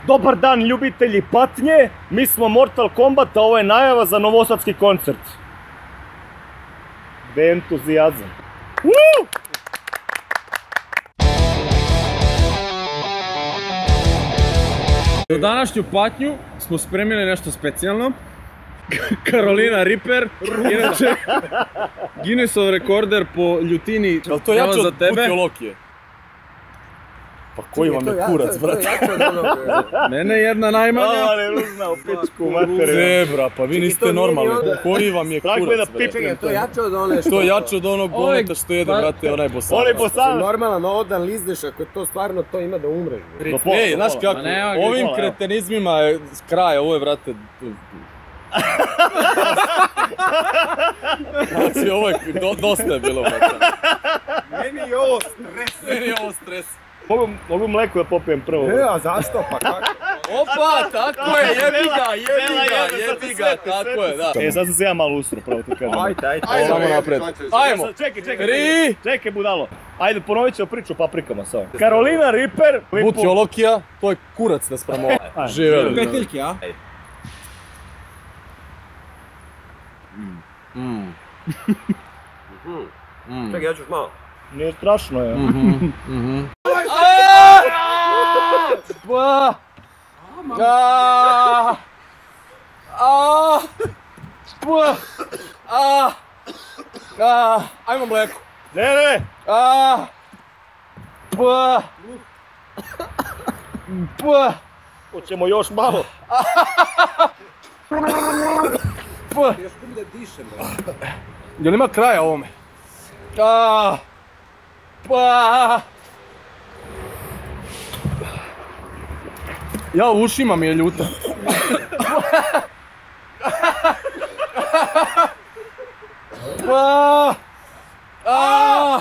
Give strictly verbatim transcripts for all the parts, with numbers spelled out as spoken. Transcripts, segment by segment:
Dobar dan ljubitelji patnje, mi smo Mortal Kombat, a ovo je najava za novosadski koncert. Gde entuzijazam. Woo! Za današnju patnju smo spremili nešto specijalno. Carolina Reaper, inače Guinnessov rekorder po ljutini. Jel to jače od Butiolokije? Pa koji vam je kurac, brate? Mene jedna najmanja. Ali ruzna u pičku materiju. Zebra, pa vi niste normalni. Koji vam je kurac, brate? To je jače od one što... To je jače od onog gometa što jede, brate, onaj bosanac. Onaj bosanac. Normalan odan lizdeš, ako je to stvarno to ima da umreš. Ej, znaš kako, ovim kretenizmima je s kraja, ovo je, brate... Znači, ovo je, dosta je bilo, brate. Meni je ovo stres. Meni je ovo stres. Mogu mleku da popijem prvo. E, a zašto? Pa kako? Opa, tako je, jebi ga, jebi ga, jebi ga, tako je, da. E, sad sam se ja malo usro, pravo ti kažem. Ajde, ajde. Samo napred. Ajmo. Čekaj, čekaj. Tri. Čekaj, budalo. Ajde, ponovit ćemo priču o paprikama samo. Carolina Reaper. Butiolokija, to je kurac da spremo. Živjeli. Peteljke, a? Čekaj, ja ću još malo. Nije strašno, je. Ba! Ga! A! Ba! A! A! Ajmo mleko. Ne, ne! A! Ba! Ba! Hoćemo još malo. Ba! Još kum da dišem, brate. Jel ima kraja ovome? A! Pa! Ja u ušima mi je ljuta. Pa! A!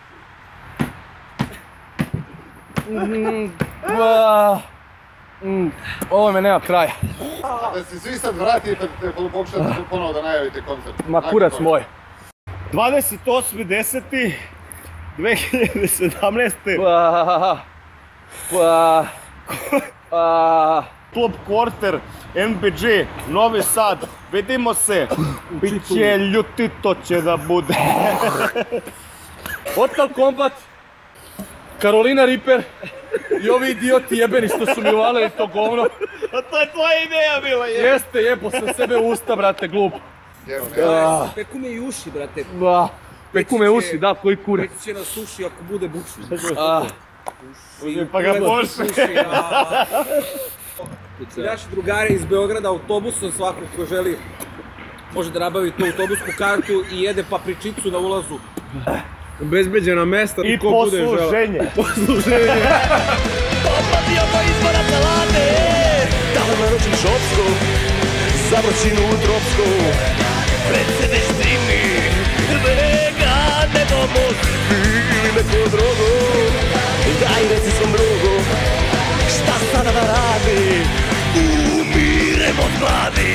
Pa! Ovo me nema kraja. Da se svi sad vratite te pokušate ponovo da najavite koncert. Ma kurac moj. dvadeset osmi deseti dve hiljade sedamnaeste. Pa! Pa! Pa! Klub Quarter, N B G, Novi Sad, vidimo se, biće ljutito će da bude. Mortal Kombat, Carolina Reaper i ovi idioti jebeni što su mi uvalili to govno. A to je tvoja ideja bila, je? Jeste, jebo sam sebe u usta, brate, glup. Peku me i uši, brate. Peku me uši, da, koji kurac. Peći će na suši ako bude bučni. Pa ga pošli. Naši drugari iz Beograda autobusom, svako ko želi može da nabavi tu autobusku kartu i jede papričicu na ulazu. Obezbeđena mesta i posluženje. Posluženje. Popatio ko izbora salate, dao naručim šopsku, za vroćinu u tropsku. Pred sebe strimi, vegan, nego mosti ili neko drogo. Daj reci svom drugu, šta sada da radi, umirem od gladi.